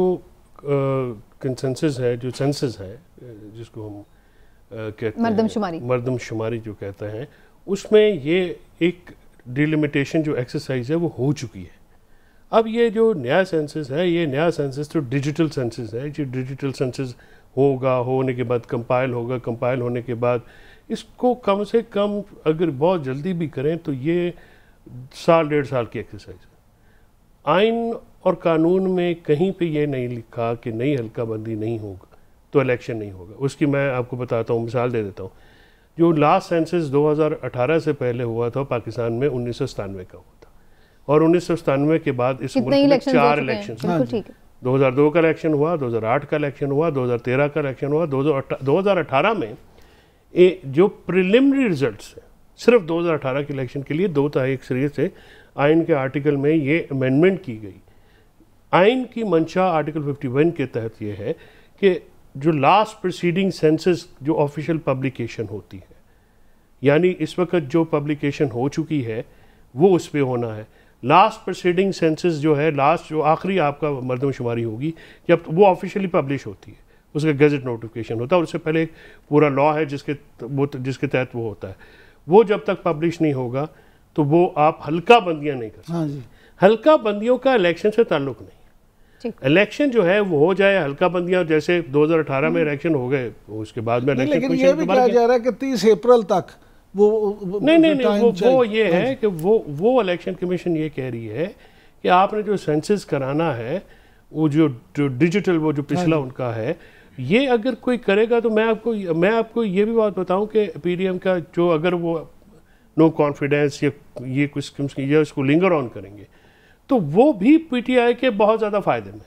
कंसेंसस है, जो सेंसस है जिसको हम कहते हैं मरदमशुमारी मरदमशुमारी जो कहते हैं, उसमें ये एक डिलिमिटेशन जो एक्सरसाइज है वो हो चुकी है। अब ये जो नया सेंसस है, ये नया सेंसस तो डिजिटल सेंसस है। जो डिजिटल सेंसस होगा, होने के बाद कंपाइल होगा, कंपाइल होने के बाद इसको कम से कम अगर बहुत जल्दी भी करें तो ये साल डेढ़ साल की एक्सरसाइज है। आइन और कानून में कहीं पे ये नहीं लिखा कि नई हल्का बंदी नहीं होगा तो इलेक्शन नहीं होगा। उसकी मैं आपको बताता हूँ, मिसाल दे देता हूँ। जो लास्ट सेंसस दो हज़ार अठारह से पहले हुआ था पाकिस्तान में, उन्नीस सौ सतानवे का हुआ था, और उन्नीस सौ सतानवे के बाद इस मुल्क में चार इलेक्शन, दो हज़ार दो का इलेक्शन हुआ, दो हज़ार आठ का इलेक्शन हुआ, दो हज़ार तेरह का इलेक्शन हुआ, दो हज़ार अठारह में ए, जो प्रिलिमिनरी रिजल्ट्स हैं सिर्फ दो हज़ार अठारह के इलेक्शन के लिए दो तारीख शरीय से आइन के आर्टिकल में ये अमेंडमेंट की गई। आइन की मंशा आर्टिकल इक्यावन के तहत ये है कि जो लास्ट प्रीसीडिंग सेंसस जो ऑफिशियल पब्लिकेशन होती है, यानी इस वक्त जो पब्लिकेशन हो चुकी है वो उस पर होना है। लास्ट प्रीसीडिंग सेंसस जो है, लास्ट जो आखिरी आपका मरदमशुमारी होगी जब वो ऑफिशियली पब्लिश होती है, उसका गजट नोटिफिकेशन होता है, और उससे पहले एक पूरा लॉ है जिसके वो जिसके तहत वो होता है। वो जब तक पब्लिश नहीं होगा तो वो आप हल्का बंदियाँ नहीं कर सकते। हाँ जी, हल्का बंदियों का इलेक्शन से ताल्लुक नहीं। इलेक्शन जो है वो हो जाए, हल्का बंदियां जैसे दो हज़ार अठारह में इलेक्शन हो गए, उसके बाद में इलेक्शन लेकिन ये भी कहा जा रहा है कि तीस अप्रैल तक वो नहीं नहीं नहीं वो वो ये है कि वो वो इलेक्शन कमीशन ये कह रही है कि आपने जो सेंसस कराना है, वो जो जो डिजिटल वो जो पिछला उनका है, ये अगर कोई करेगा तो मैं आपको मैं आपको ये भी बात बताऊं कि पीडीएम का जो अगर वो नो कॉन्फिडेंस या ये कुछ या इसको लिंगर ऑन करेंगे तो वो भी पीटीआई के बहुत ज़्यादा फ़ायदे में है।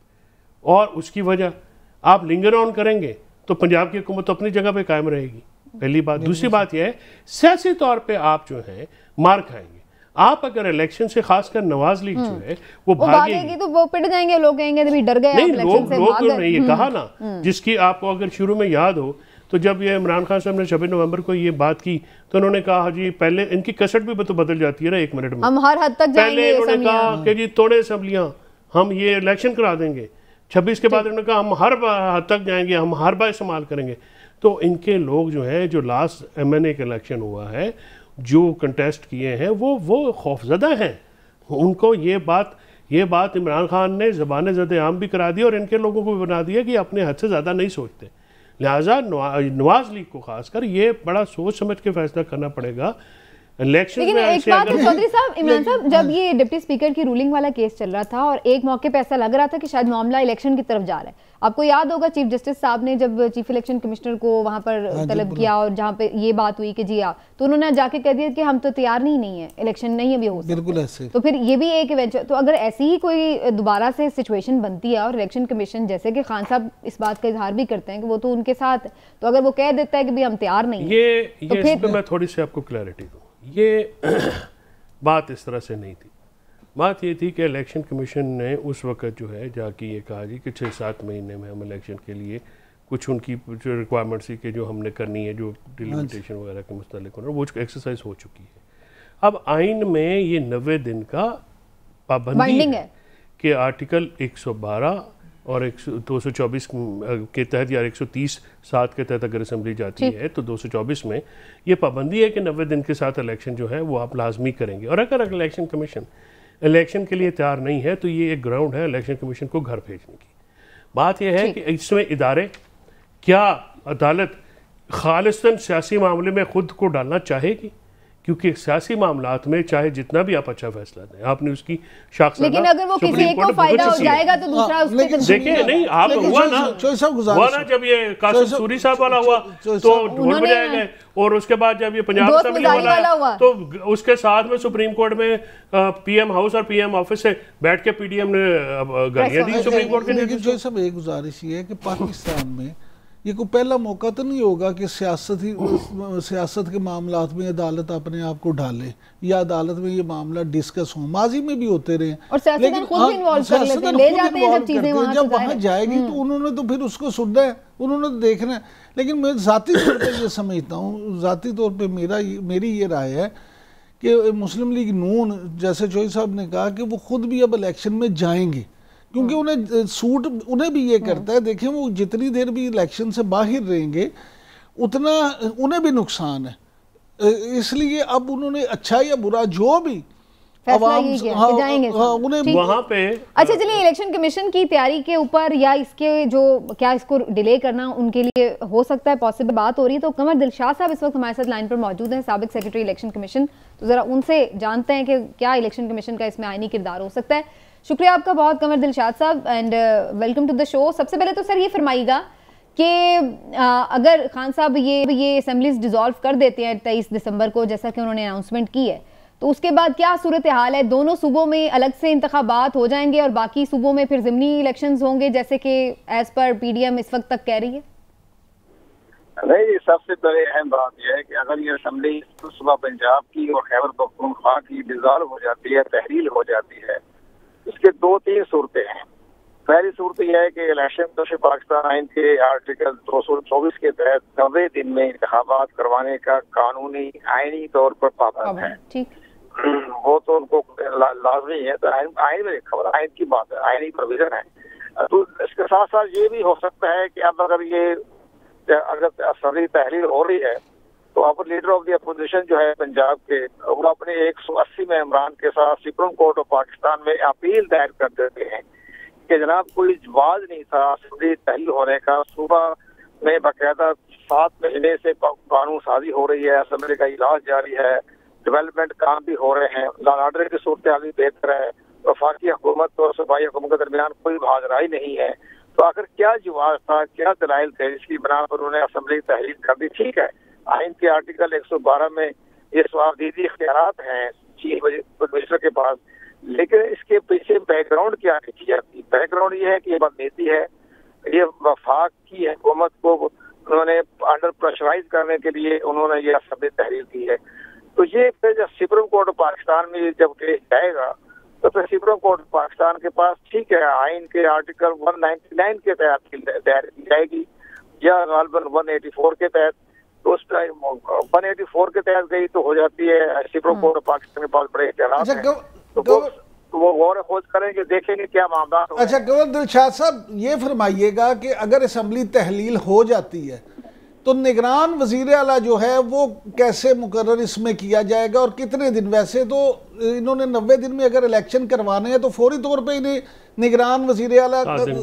और उसकी वजह आप लिंगर ऑन करेंगे तो पंजाब की हुकूमत तो अपनी जगह पे कायम रहेगी, पहली बात। दूसरी बात यह है सियासी तौर पे आप जो है मार खाएंगे। आप अगर इलेक्शन से खासकर नवाज लीग जो है वो भागेगी तो वो पिट जाएंगे, लोग कहेंगे भी डर गए नहीं, आप लोग से लोग तो नहीं, ये कहा ना, जिसकी आपको अगर शुरू में याद हो तो जब ये इमरान खान साहब ने छब्बीस नवंबर को ये बात की तो उन्होंने कहा जी पहले इनकी कसट भी तो बदल जाती है ना एक मिनट में, हम हर हद तक जाएंगे। पहले उन्होंने कहा कि जी तोड़े असम्बलियां हम ये इलेक्शन करा देंगे, छब्बीस के बाद उन्होंने कहा हम हर हद तक जाएंगे, हम हर बार इस्तेमाल करेंगे। तो इनके लोग जो है जो लास्ट एम एन ए का इलेक्शन हुआ है जो कंटेस्ट किए हैं वो वो खौफजदा हैं। उनको ये बात ये बात इमरान खान ने ज़बान ज़द आम भी करा दी और इनके लोगों को भी बना दिया कि अपने हद से ज़्यादा नहीं सोचते। लिहाजा नवाज लीग को खासकर ये बड़ा सोच समझ के फैसला करना पड़ेगा इलेक्शन। लेकिन एक बात है चौधरी साहब, इमरान साहब, जब ये डिप्टी स्पीकर की रूलिंग वाला केस चल रहा था और एक मौके पे ऐसा लग रहा था कि शायद मामला इलेक्शन की तरफ जा रहा है, आपको याद होगा चीफ जस्टिस साहब ने जब चीफ इलेक्शन कमिश्नर को वहां पर तलब किया और जहां पे ये बात हुई कि जी आप, तो उन्होंने जाके कह दिया कि हम तो तैयार नहीं नहीं है, इलेक्शन नहीं अभी हो सकता। बिल्कुल ऐसे। तो फिर ये भी एक इवेंट, तो अगर ऐसी ही कोई दोबारा से सिचुएशन बनती है और इलेक्शन कमीशन जैसे कि खान साहब इस बात का इजहार भी करते हैं कि वो तो उनके साथ, तो अगर वो कह देता है कि भाई हम तैयार नहीं, ये तो ये फिर इस पे मैं थोड़ी सी आपको क्लैरिटी दूं। ये बात इस तरह से नहीं थी। बात ये थी कि इलेक्शन कमीशन ने उस वक्त जो है जाके ये कहा जी कि छः सात महीने में हम इलेक्शन के लिए कुछ उनकी जो रिक्वायरमेंट्स थी कि जो हमने करनी है, जो डिलिमिटेशन वगैरह के मुस्तलिक होना, वो एक्सरसाइज हो चुकी है। अब आइन में ये नब्बे दिन का पाबंदी है, है कि आर्टिकल एक सौ बारह और एक दो सौ चौबीस के तहत या एक सौ तीस सात के तहत अगर असम्बली जाती है तो दो सौ चौबीस में ये पाबंदी है कि नब्बे दिन के साथ इलेक्शन जो है वो आप लाजमी करेंगे। और अगर इलेक्शन कमीशन इलेक्शन के लिए तैयार नहीं है तो ये एक ग्राउंड है इलेक्शन कमीशन को घर भेजने की। बात यह है कि इसमें इदारे क्या अदालत खालिस्तन सियासी मामले में खुद को डालना चाहेगी, क्योंकि सियासी मामलात में चाहे जितना भी आप अच्छा फैसला दें आपने उसकी शाख, लेकिन अगर वो किसी एक को फायदा हो जाएगा तो दूसरा उसके देखिए नहीं आप हुआ ना हुआ ना जब ये कासिम सूरी साहब वाला हुआ तो ढोल बजाए गए, और उसके बाद जब ये पंजाब असेंबली वाला हुआ तो उसके साथ में सुप्रीम कोर्ट में पीएम हाउस और पीएम ऑफिस से बैठ के पीडीएम ने गालियां दी सुप्रीम कोर्ट के। लेकिन जो सब एक गुजारिश ये है कि पाकिस्तान में ये कोई पहला मौका तो नहीं होगा कि सियासत ही सियासत के मामलात में अदालत अपने आप को डाले या अदालत में ये मामला डिस्कस हो, माजी में भी होते रहे और सियासतदान खुद भी इन्वॉल्व कर लेते हैं, ले जाते हैं जब चीजें वहां जब वहां जाएगी तो उन्होंने तो फिर उसको सुनना है, उन्होंने तो देखना है। लेकिन मैं ज़ाती तौर पर ये समझता हूँ, ज़ाती तौर पर मेरा मेरी ये राय है कि मुस्लिम लीग नून जैसे चौधरी साहब ने कहा कि वो खुद भी अब इलेक्शन में जाएंगे, क्योंकि उन्हें सूट उन्हें भी ये करता है। देखें वो जितनी देर भी इलेक्शन से बाहर रहेंगे उतना उन्हें भी नुकसान है, इसलिए अब उन्होंने अच्छा या बुरा जो भी आवाम हाँ, जाएंगे हाँ, उन्हें वहाँ पे। अच्छा चलिए, इलेक्शन कमीशन की तैयारी के ऊपर या इसके जो क्या इसको डिले करना उनके लिए हो सकता है पॉसिबल बात हो रही है, तो कमर दिलशाद साहब इस वक्त हमारे साथ लाइन पर मौजूद हैं, साबिक सेक्रेटरी इलेक्शन कमीशन, तो जरा उनसे जानते हैं कि क्या इलेक्शन कमीशन का इसमें आईनी किरदार हो सकता है। शुक्रिया आपका बहुत कमर दिलशाद साहब and welcome to the show. सबसे पहले तो सर ये फरमाइएगा कि अगर खान साहब ये ये असेंबलीज डिसॉल्व कर देते हैं तेईस दिसंबर को जैसा कि उन्होंने अनाउंसमेंट की है, तो उसके बाद क्या सूरत हाल है? दोनों सूबों में अलग से इंतखाबात हो जाएंगे और बाकी सूबों में फिर ज़िमनी इलेक्शंस होंगे जैसे कि एज पर पीडीएम इस वक्त तक कह रही है? नहीं, सबसे पहले अहम बात यह है कि अगर ये असेंबली सुबह पंजाब की और खैबर पख्तूनख्वा की डिसॉल्व हो जाती है, तहरील हो जाती है, इसके दो तीन सूरतें हैं। पहली सूरत यह है कि इलेक्शन कमीशन पाकिस्तान आइन के आर्टिकल दो सौ चौबीस के तहत नब्बे दिन में इंतखाबात करवाने का कानूनी आइनी तौर पर पाबंद है। ठीक, वो तो उनको ला, लाजमी है, तो आइन आइन में खबर आइन की बात है, आइनी प्रोविजन है। तो इसके साथ साथ ये भी हो सकता है कि अब अगर ये अगर असली तहरीर हो रही है तो अब लीडर ऑफ द अपोजिशन जो है पंजाब के, वो अपने एक सौ अस्सी में इमरान के साथ सुप्रीम कोर्ट ऑफ पाकिस्तान में अपील दायर कर देते हैं कि जनाब कोई जवाब नहीं था असली तहरीर होने का। सुबह में बाकायदा सात महीने से कानून साजी हो रही है, असम्बली का इजलास जारी है, डेवलपमेंट काम भी हो रहे हैं, लॉ ऑर्डर की सूरत हाल भी बेहतर है, वफाकी हुकूमत और सूबाई हुकूमत के दरमियान कोई भाजराई नहीं है। तो आखिर क्या जवाब था, क्या दलाइल थे जिसकी बना पर उन्होंने असम्बली तहरीर कर दी? ठीक है, आइन के आर्टिकल एक सौ बारह में ये स्वाबदीदी इख्तियारात हैं चीफ मिनिस्टर के पास, लेकिन इसके पीछे बैकग्राउंड क्या देखी जाती है? बैकग्राउंड ये है कि ये बदनीति है, ये वफाक की हुकूमत को उन्होंने अंडर प्रेशराइज करने के लिए उन्होंने ये असम्बली तहरीर की है। तो ये फिर जब सुप्रीम कोर्ट ऑफ पाकिस्तान में जब केस जाएगा तो फिर सुप्रीम कोर्ट ऑफ पाकिस्तान के पास ठीक है आइन के आर्टिकल एक सौ निन्यानवे के तहत दायर की जाएगी या गालबन एक सौ चौरासी के तहत, तो उस टाइम एक सौ चौरासी के तहत गई तो हो जाती है सुप्रीम कोर्ट ऑफ पाकिस्तान के पास बड़े इख्तियारात हैं, तो वो वो गौर खोज करेंगे, देखेंगे क्या मामला। अच्छा गवर्नर दिलशाद साहब, ये फरमाइएगा कि अगर असम्बली तहलील हो जाती है तो निगरान वजीर आला जो है वो कैसे मुकर्रर इसमें किया जाएगा और कितने दिन? वैसे तो इन्होंने नब्बे दिन में अगर इलेक्शन करवाने हैं तो फौरी तौर पे इन्हें निगरान वजीर आला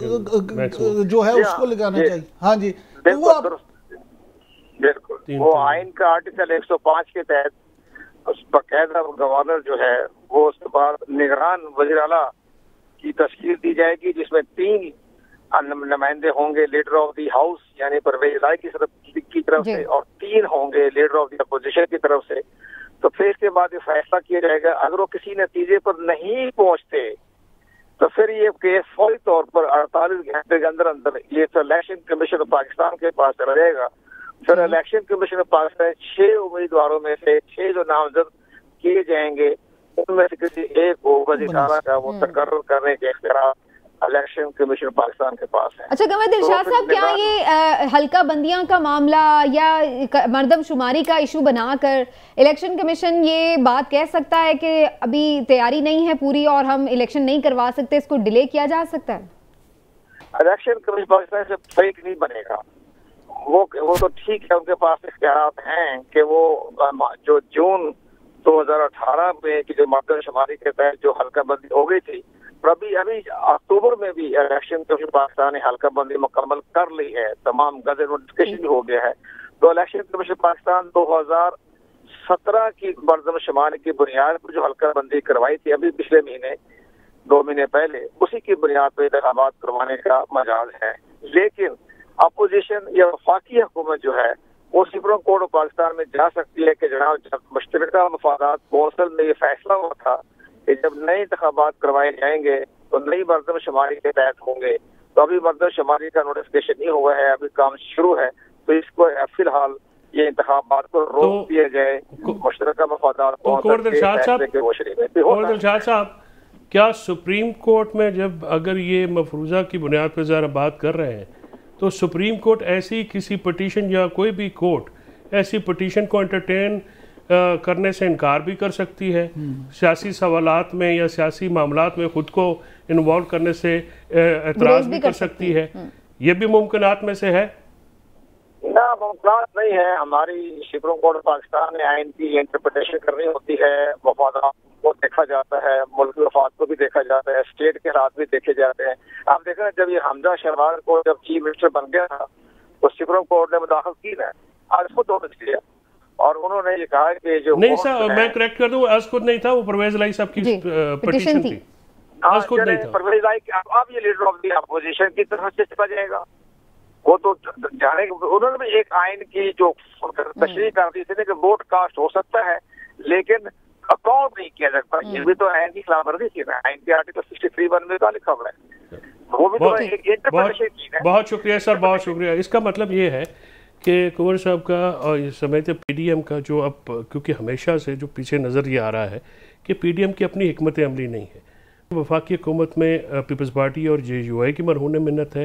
जो है उसको लगाना चाहिए। हाँ जी, तो वो आप बिल्कुल वो आइन का आर्टिकल एक सौ पाँच के तहत उस बाकायदा गवर्नर जो है वो उसके बाद निगरान वजीर आला की तश्कील दी जाएगी जिसमें तीन नुमाइंदे होंगे लीडर ऑफ दी हाउस यानी परवेज इलाही की तरफ की तरफ से और तीन होंगे लीडर ऑफ दी अपोजिशन की तरफ से। तो फिर इसके बाद ये फैसला किया जाएगा, अगर वो किसी नतीजे पर नहीं पहुंचते तो फिर ये केस फौरी तौर पर अड़तालीस घंटे के अंदर अंदर ये इलेक्शन कमीशन पाकिस्तान के पास रहेगा। फिर इलेक्शन कमीशन पाकिस्तान छह उम्मीदवारों में से छह जो नामजद किए जाएंगे उनमें से किसी एक को वज़ीर आला का वो तकर्रुर करने के इख्तियार इलेक्शन कमीशन पाकिस्तान के पास है। अच्छा गवर्नर दिलशाद साहब, क्या ये आ, हल्का बंदियां का मामला या मर्दमशुमारी का इशू बनाकर इलेक्शन कमीशन ये बात कह सकता है कि अभी तैयारी नहीं है पूरी और हम इलेक्शन नहीं करवा सकते, इसको डिले किया जा सकता है? इलेक्शन कमीशन पाकिस्तान से फेक नहीं बनेगा, वो वो तो ठीक है, उनके पास इख्तियारात हैं कि वो जो जून दो हजार अठारह में की जो मर्दमशुमारी के तहत जो हल्का बंदी हो गई थी, अभी अभी अक्टूबर में भी इलेक्शन कमीशन पाकिस्तान ने हल्का बंदी मुकम्मल कर ली है, तमाम गजट नोटिफिकेशन हो गया है। तो इलेक्शन कमीशन पाकिस्तान दो हजार सत्रह की मर्दमशुमारी की बुनियाद पर जो हल्का बंदी करवाई थी अभी पिछले महीने दो महीने पहले, उसी की बुनियाद पर इंतखाबात करवाने का मजाज है। लेकिन अपोजिशन या वफाकी हुकूमत जो है वो सुप्रीम कोर्ट ऑफ पाकिस्तान में जा सकती है कि जनाब जब मुश्तरका मफादात कौंसिल में ये फैसला हुआ था कि जब नए इंतखाबात करवाए जाएंगे तो नई मर्दमशुमारी के तहत होंगे, तो अभी मर्दमशुमारी का नोटिफिकेशन नहीं हुआ है, अभी काम शुरू है, तो इसको फिलहाल ये इंतखाबात को रोक दिया जाए। मुश्तरका मफादात साहब, क्या सुप्रीम कोर्ट में जब अगर ये मफरूजा की बुनियाद पर ज़रा बात कर रहे हैं तो सुप्रीम कोर्ट ऐसी किसी पटिशन या कोई भी कोर्ट ऐसी पटिशन को एंटरटेन करने से इनकार भी कर सकती है? सियासी सवालात में या सियासी मामलात में खुद को इन्वॉल्व करने से एतराज़ भी कर सकती है, ये भी मुमकिनात में से है? ना, मुमकिनात नहीं है। हमारी सुप्रीम कोर्ट ऑफ पाकिस्तान ने आइन की इंटरप्रिटेशन करनी होती है, वफादात को देखा जाता है, मुल्क वफाद को भी देखा जाता है, स्टेट के हालात भी देखे जाते हैं। आप देखें जब ये हमजा शहबाज को जब चीफ मिनिस्टर बन गया था तो सुप्रीम कोर्ट ने मुदाखलत की ना, आज खुद नोटिस किया और उन्होंने ये कहा कि जो नहीं सर, मैं करेक्ट कर दूं, आज खुद नहीं था, वो परवेज इलाही साहब की पिटीशन थी, आज खुद नहीं था। परवेज इलाही अब ये लीडर ऑफ द अपोजिशन की तरफ से चला जाएगा, वो तो जाने उन्होंने भी एक आइन की जो तशरीह कर दी थी कि वोट कास्ट हो सकता है लेकिन अकाउंट नहीं किया जाता, ये भी तो आइन की खिलाफवर्जी की ना, आइन के आर्टिकल तिरसठ वन में तो लिखा हुआ है, वो भी तो एक इंटरप्रिटेशन की है। बहुत शुक्रिया सर, बहुत शुक्रिया। इसका मतलब ये है कि कुंवर साहब का और ये समेत पीडीएम का जो अब, क्योंकि हमेशा से जो पीछे नज़र ये आ रहा है कि पीडीएम की अपनी हिकमत अमली नहीं है, वफाकी हुकूमत में पीपल्स पार्टी और जे यू आई की मरहून मिन्नत है,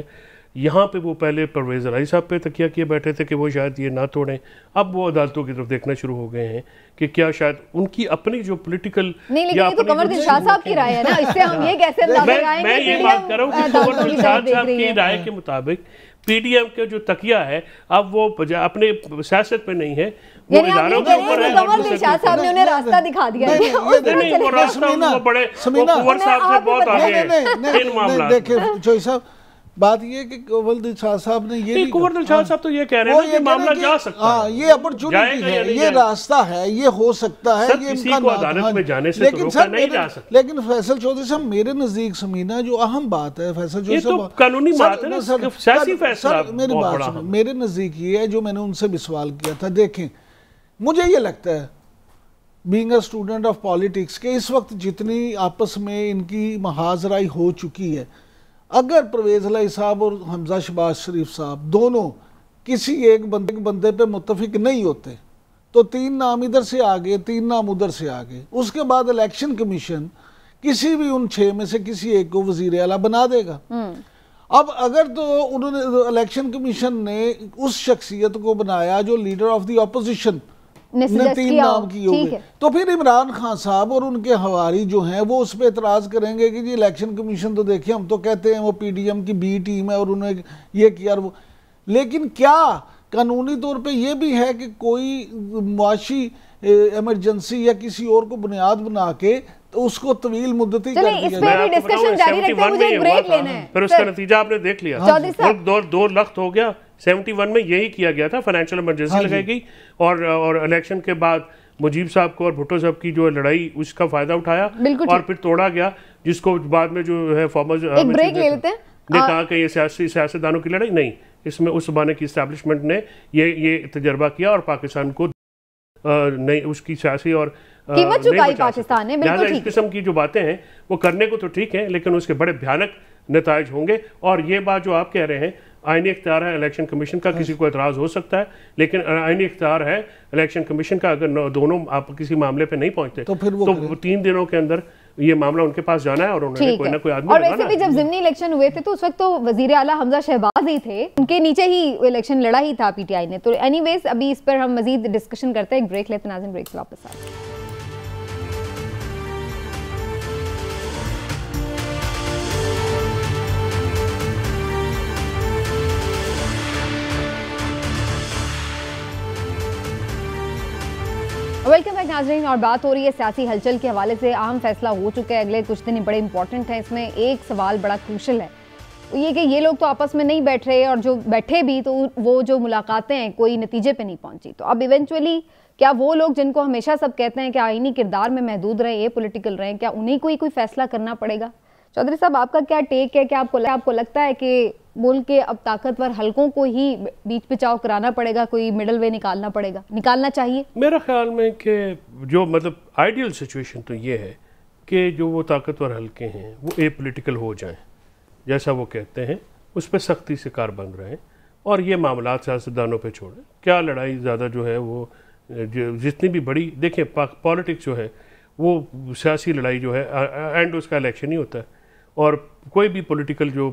यहाँ पे वो पहले परवेज़ इलाही साहब पे तकिया किए बैठे थे कि वो शायद ये ना तोड़ें, अब वो अदालतों की तरफ देखना शुरू हो गए हैं कि क्या शायद उनकी अपनी जो पॉलिटिकल नहीं, लेकिन ये तो कमर दिलशाद साहब की राय है ना, इससे हम ये कैसे अंदाजा लगाएंगे? मैं ये बात कर रहा हूँ कि कमर दिलशाद साहब की राय के मुताबिक पीडीएम का जो तकिया है अब वो अपने सियासत पे नहीं है, वो इदारों के ऊपर है। कमर दिलशाद साहब ने उन्हें रास्ता दिखा दिया है। नहीं, वो रास्ता उनको बड़े कुंवर साहब से बहुत आगे है इन मामलों। देखिए चौधरी साहब, बात ये कि कुंवर दिलशाद साहब ने ये कुंवर दिलशाद साहब तो ये कह रहे हैं कि मामला जा सकता है, ये अपॉर्चुनिटी है, ये रास्ता है, ये हो सकता है, ये किसी को अदालत में जाने से तो रोका नहीं जा सकता। लेकिन फैसल चौधरी साहब मेरे नजदीक समीना जो अहम बात है, फैसल चौधरी साहब कानूनी बात है ना, सियासी फैसला मेरी बात सुनो, मेरे नजदीक ये है जो मैंने उनसे भी सवाल किया था। देखें, मुझे ये लगता है being a student of politics के इस वक्त जितनी आपस में इनकी महाजराई हो चुकी है, अगर परवेज़ इलाही साहब और हमजा शहबाज शरीफ साहब दोनों किसी एक बंदे बंदे पे मुत्तफिक नहीं होते तो तीन नाम इधर से आगे, तीन नाम उधर से आगे, उसके बाद इलेक्शन कमीशन किसी भी उन छह में से किसी एक को वजीर आला बना देगा। अब अगर तो उन्होंने इलेक्शन कमीशन ने उस शख्सियत को बनाया जो लीडर ऑफ द ऑपोजिशन ने तीन नाम की होगी, तो फिर इमरान खान साहब और उनके हवारी जो हैं वो उस पर एतराज़ करेंगे कि जी इलेक्शन कमीशन तो देखिए हम तो कहते हैं वो पीडीएम की बी टीम है और उन्हें ये किया और वो, लेकिन क्या कानूनी तौर पे ये भी है कि कोई मुआशी इमरजेंसी या किसी और को बुनियाद बना के तो उसको तवील मुद्दती कर दिया जाए, फिर उसका नतीजा आपने देख लिया, दो दो लख्त हो गया। इकहत्तर में यही किया गया था, फाइनेंशियल इमरजेंसी लगाई गई और और इलेक्शन के बाद मुजीब साहब को और भुट्टो साहब की जो लड़ाई उसका फायदा उठाया और फिर तोड़ा गया, जिसको बाद में जो है फॉर्मर एक ब्रेक ले लेते हैं, ने कहा कि ये सियासी सियासतदानों की लड़ाई नहीं, इसमें उस जमाने की इस्टेब्लिशमेंट ने ये ये तजर्बा किया और पाकिस्तान को नहीं उसकी सियासी और कीमत चुकाई पाकिस्तान ने। बिल्कुल इस किस्म की जो बातें हैं वो करने को तो ठीक है, लेकिन उसके बड़े भयानक नताइज होंगे। और ये बात जो आप कह रहे हैं आईनी इख्तियार है इलेक्शन कमीशन का, किसी को एतराज़ हो सकता है, लेकिन आईनी इख्तियार है इलेक्शन कमीशन का, अगर दोनों आप किसी मामले पे नहीं पहुंचते तो फिर वो तो तीन दिनों के अंदर ये मामला उनके पास जाना है और उन्होंने कोई ना कोई आदमी। और वैसे भी जब ज़िमनी इलेक्शन हुए थे तो उस वक्त तो वजीर आला हमजा शहबाज ही थे, उनके नीचे ही इलेक्शन लड़ा ही था पीटीआई ने। तो एनीवेज अभी इस पर हम मजीद डिस्कशन करते हैं, एक ब्रेक लेते हैं, नाज़रीन ब्रेक से वापस आते हैं। वेलकम बैक नाज़रीन, और बात हो रही है सियासी हलचल के हवाले से। अहम फैसला हो चुका है, अगले कुछ दिन बड़े इंपॉर्टेंट हैं। इसमें एक सवाल बड़ा क्रूशल है, तो ये कि ये लोग तो आपस में नहीं बैठ रहे और जो बैठे भी तो वो जो मुलाकातें हैं कोई नतीजे पे नहीं पहुंची। तो अब इवेंचुअली क्या वो लोग जिनको हमेशा सब कहते हैं कि आईनी किरदार में महदूद रहे, ये पॉलिटिकल रहे, क्या उन्हीं को ही कोई फैसला करना पड़ेगा? चौधरी साहब, आपका क्या टेक है? क्या आपको आपको लगता है कि मुल्क के अब ताकतवर हलकों को ही बीच पिचाव कराना पड़ेगा, कोई मिडल वे निकालना पड़ेगा, निकालना चाहिए? मेरा ख्याल में कि जो मतलब आइडियल सिचुएशन तो ये है कि जो वो ताकतवर हलके हैं वो ए पोलिटिकल हो जाएं, जैसा वो कहते हैं, उस पर सख्ती से कारबंद रहें और ये मामला सियासतदानों पे छोड़ें। क्या लड़ाई ज़्यादा जो है वो जितनी भी बड़ी, देखें पॉलिटिक्स जो है वो सियासी लड़ाई जो है एंड उसका इलेक्शन ही होता है, और कोई भी पॉलिटिकल जो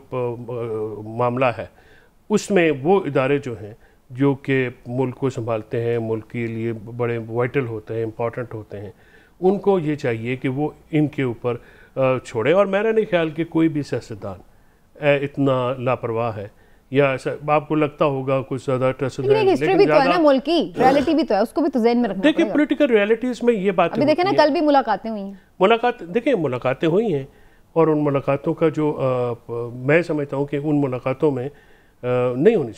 मामला है उसमें वो इदारे जो हैं जो कि मुल्क को संभालते हैं, मुल्क के लिए बड़े वाइटल होते हैं, इम्पॉर्टेंट होते हैं, उनको ये चाहिए कि वो इनके ऊपर छोड़े। और मेरा नहीं ख्याल कि कोई भी सियासतदान इतना लापरवाह है या ऐसा आपको लगता होगा कुछ ज़्यादा ट्रस्ट है। लेकिन हिस्ट्री भी तो है ना, मुल्क की रियलिटी भी तो है, उसको भी तो ज़हन में रखना पड़ेगा। देखिए पॉलिटिकल रियलिटीज़ में ये बात अभी देखें ना, कल भी मुलाकातें हुई हैं, मुलाकात देखिए मुलाकातें हुई हैं और उन मुलाकातों का जो आ, मैं समझता हूँ कि उन मुलाकातों में आ, नहीं होनी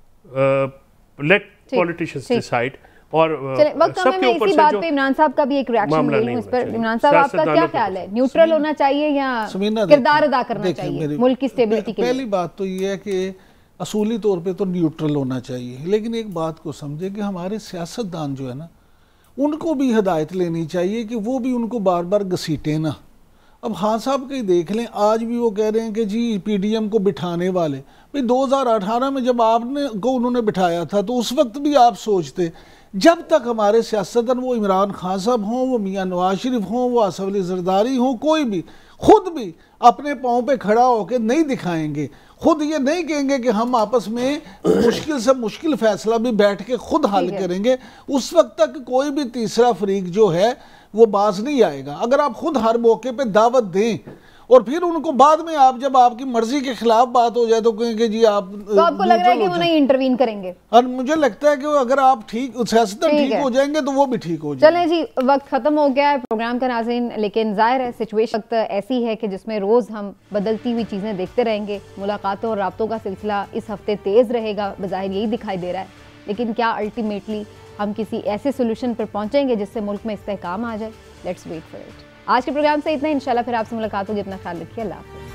चाहिए। Let politicians decide. और सबके ऊपर इसी बात पे इमरान साहब का भी एक रिएक्शन ले लूं इस पर। इमरान साहब, आपका क्या ख्याल है, न्यूट्रल होना चाहिए या किरदार अदा करना चाहिए मुल्क की स्टेबिलिटी के लिए? पहली बात तो ये है कि असूली तौर पे तो न्यूट्रल होना चाहिए, लेकिन एक बात को समझे कि हमारे सियासतदान जो है ना, उनको भी हिदायत लेनी चाहिए कि वो भी उनको बार बार घसीटे ना। अब हाँ साहब कहीं देख लें, आज भी वो कह रहे हैं कि जी पीडीएम को बिठाने वाले, भाई दो हज़ार अठारह में जब आपने को उन्होंने बिठाया था तो उस वक्त भी आप सोचते जब तक हमारे सियासतदान, वो इमरान खान साहब हों, वो मियाँ नवाज शरीफ हों, वो आसिफ अली जरदारी हों, कोई भी खुद भी अपने पाँव पे खड़ा होकर नहीं दिखाएंगे, खुद ये नहीं कहेंगे कि हम आपस में मुश्किल से मुश्किल फैसला भी बैठ के खुद हल करेंगे, उस वक्त तक कोई भी तीसरा फरीक जो है वो बाज नहीं आएगा। अगर आप खुद हर मौके पे दावत दें और फिर उनको बाद में आप जब आपकी मर्जी के खिलाफ बात हो जाए तो कहेंगे जी आप, तो आपको लग रहा है कि वो नहीं इंटरवीन करेंगे? और मुझे लगता है कि अगर आप ठीक सियासतदान ठीक हो जाएंगे तो वो भी ठीक हो जाएंगे। चलें जी, वक्त खत्म हो गया है प्रोग्राम का नाज़रीन, लेकिन जाहिर है सिचुएशन वक्त ऐसी है कि जिसमें रोज हम बदलती हुई चीजें देखते रहेंगे। मुलाकातों और राब्तों का सिलसिला इस हफ्ते तेज रहेगा, बज़ाहिर यही दिखाई दे रहा है, लेकिन क्या अल्टीमेटली हम किसी ऐसे सोल्यूशन पर पहुंचेंगे जिससे मुल्क में इस्तेहकाम आ जाए? Let's wait for it. आज के प्रोग्राम से इतना, इंशाल्लाह फिर आपसे मुलाकात होगी। अपना ख्याल रखिए, अल्लाह हाफ़िज़।